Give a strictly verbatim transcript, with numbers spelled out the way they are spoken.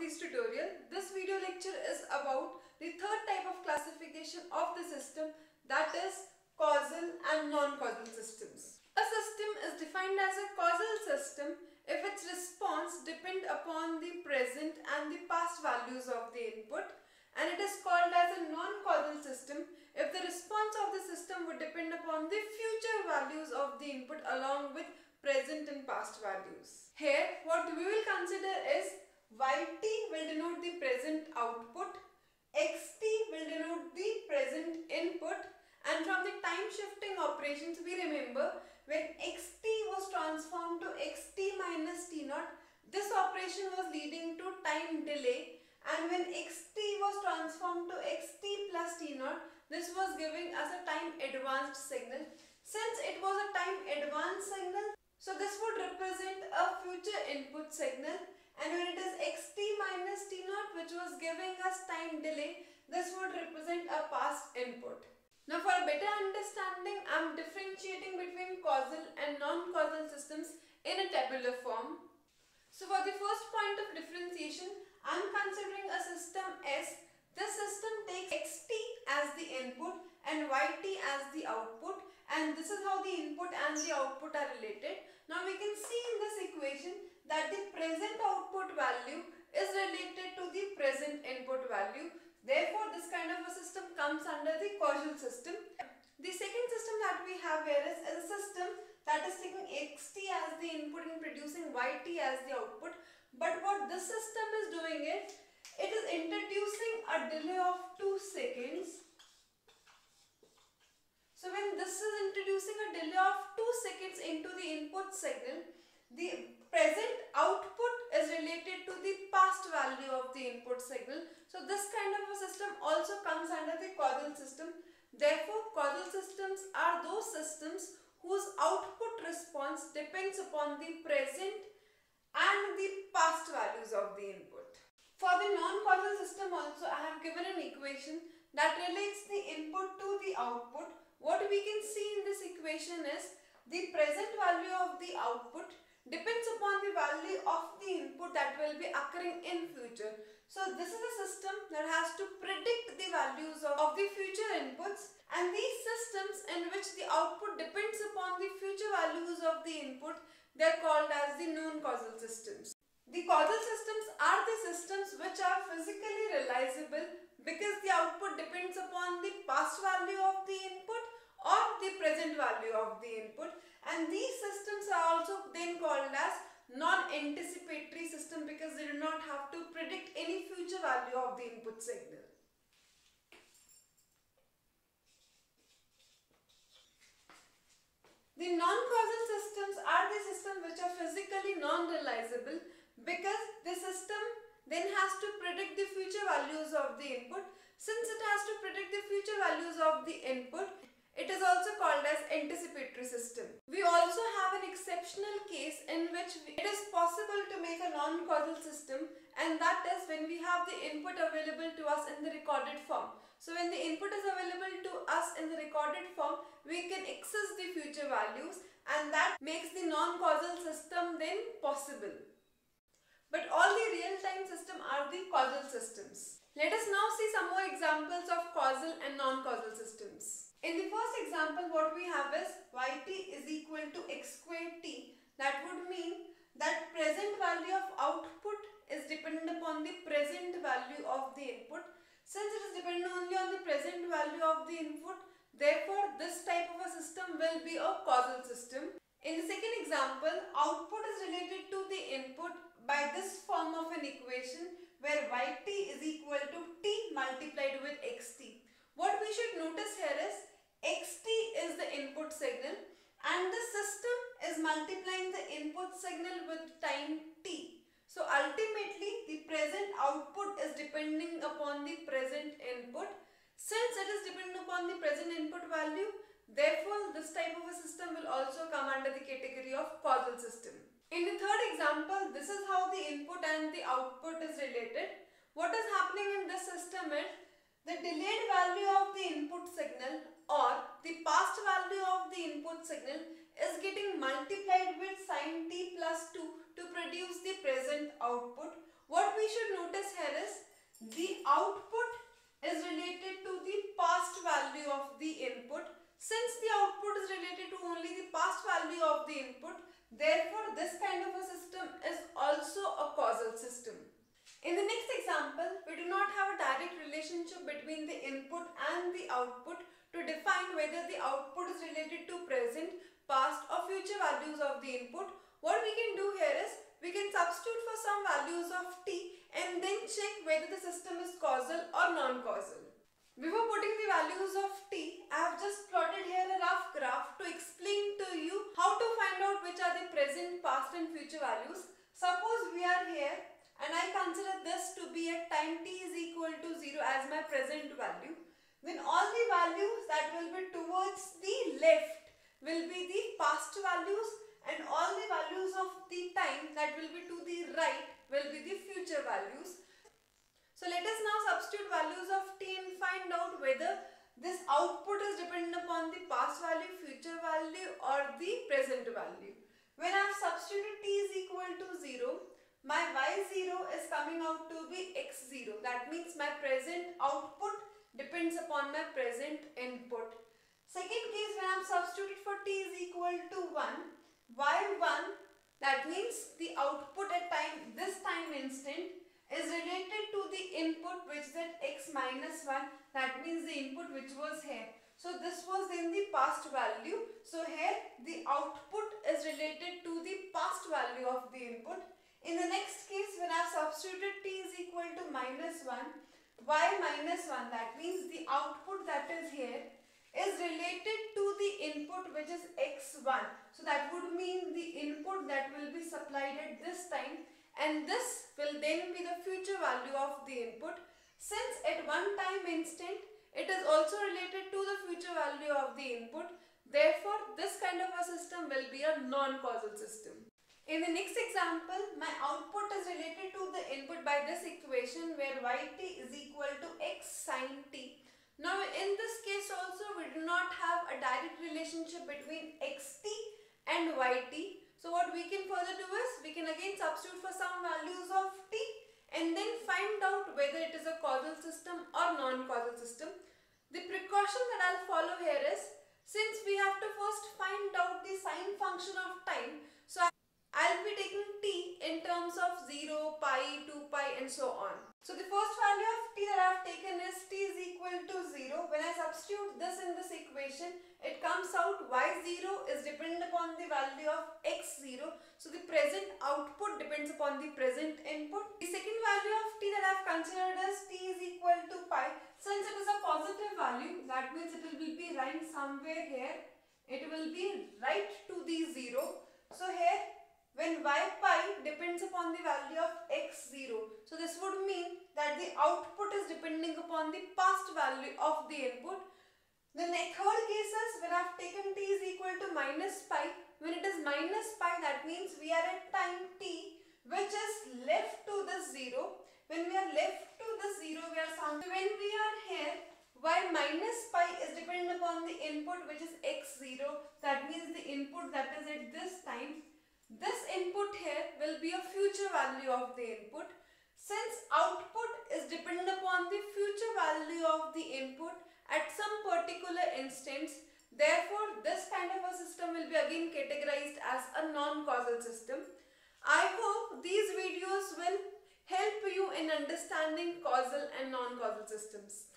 this tutorial. This video lecture is about the third type of classification of the system, that is causal and non-causal systems. A system is defined as a causal system if its response depends upon the present and the past values of the input, and it is called as a non-causal system if the response of the system would depend upon the future values of the input along with present and past values. Here what we will consider is yt will denote the present output, xt will denote the present input, and from the time shifting operations we remember when xt was transformed to xt minus t naught, this operation was leading to time delay, and when xt was transformed to xt plus t naught, this was giving us a time advanced signal. Since it was a time advanced signal, so this would represent a future input signal, and when it is xt minus t naught which was giving us time delay, this would represent a past input. Now for a better understanding, I am differentiating between causal and non-causal systems in a tabular form. So for the first point of differentiation, I am considering a system S. This system takes xt as the input and yt as the output, and this is how the input and the output are related. Now we can see in this equation that the present output value is related to the present input value. Therefore, this kind of a system comes under the causal system. The second system that we have here is, is a system that is taking xt as the input and producing yt as the output. But what this system is doing is, it is introducing a delay of two seconds. So when this is introducing a delay of two seconds into the input signal, the present output is related to the past value of the input signal. So this kind of a system also comes under the causal system. Therefore, causal systems are those systems whose output response depends upon the present and the past values of the input. For the non-causal system also, I have given an equation that relates the input to the output. What we can see in this equation is the present value of the output depends upon the value of the input that will be occurring in future. So this is a system that has to predict the values of, of the future inputs, and these systems in which the output depends upon the future values of the input, they are called as the non-causal systems. The causal systems are the systems which are physically realizable because the output depends upon the past value of the input or the present value of the input, and these systems are also then called as non-anticipatory system because they do not have to predict any future value of the input signal. The non-causal systems are the systems which are physically non-realizable because the system then has to predict the future values of the input. Since it has to predict the future values of the input, it is also called as anticipatory system. We also have an exceptional case in which it is possible to make a non-causal system, and that is when we have the input available to us in the recorded form. So when the input is available to us in the recorded form, we can access the future values, and that makes the non-causal system then possible. But all the real-time systems are the causal systems. Let us now see some more examples of causal and non-causal systems. In the first example, what we have is yt is equal to x squared t. That would mean that present value of output is dependent upon the present value of the input. Since it is dependent only on the present value of the input, therefore this type of a system will be a causal system. In the second example, output is related to the input by this form of an equation where yt is equal to t multiplied with xt. What we should notice here is xt is the input signal and the system is multiplying the input signal with time t. So ultimately the present output is depending upon the present input. Since it is dependent upon the present input value, therefore this type of a system will also come under the category of causal system. In the third example, this is how the input and the output is related. What is happening in this system is the delayed value of the input signal or the past value of the input signal is getting multiplied with sin t plus two to produce the present output. What we should notice system is also a causal system. In the next example, we do not have a direct relationship between the input and the output to define whether the output is related to present, past or future values of the input. What we can do here is, we can substitute for some values of t and then check whether the system is causal or non-causal. Before putting the values of t, I have just plotted here a rough graph to explain to you how to find out which are the present, past and future values. Suppose we are here and I consider this to be at time t is equal to zero as my present value. Then all the values that will be towards the left will be the past values, and all the values of the time that will be to the right will be the future values. So let us now substitute values of t and find out whether this output is dependent upon the past value, future value or the present value. When I have substituted t is equal to zero, my y zero is coming out to be x zero. That means my present output depends upon my present input. Second case, when I have substituted for t is equal to one, y one, that means the output at time this time instant is related to the input which is at x minus one, that means the input which was here. So this was in the past value. So here the output is related to the past value of the input. In the next case, when I have substituted t is equal to minus one, y minus one, that means the output that is here is related to the input which is x one. So that would mean the input that will be supplied at this time, and this will then be the future value of the input. Since at one time instant it is also related to the future value of the input, therefore this kind of a system will be a non-causal system. In the next example, my output is related to the input by this equation where yt is equal to x sin t. Now in this case also we do not have a direct relationship between xt and yt. So what we can further do is, we can again substitute for some values of t and then find out whether it is a causal system or non-causal system. The precaution that I'll follow here is, since we have to first find out the sine function of time, so I'll be taking t in terms of zero, pi, two pi and so on. So the first value of t that I have taken is t is equal to zero. When I substitute this in this equation, it comes out y zero is dependent upon the value of x zero. So the present output depends upon the present input. The second value of t that I have considered is t is equal to pi. Since it is a positive value, that means it will be lying somewhere here. It will be right to the zero. So here, when y pi depends upon the value of x zero. So this would mean that the output is depending upon the past value of the input. The third case is, when I have taken t is equal to minus pi. When it is minus pi, that means we are at time t which is left to the zero. When we are left to the zero, we are sound. When we are here, y minus pi is dependent upon the input which is x zero. That means the input that is at this time. This input here will be a future value of the input. Since output is dependent upon the future value of the input at some particular instance, therefore this kind of a system will be again categorized as a non-causal system. I hope these videos will help you in understanding causal and non-causal systems.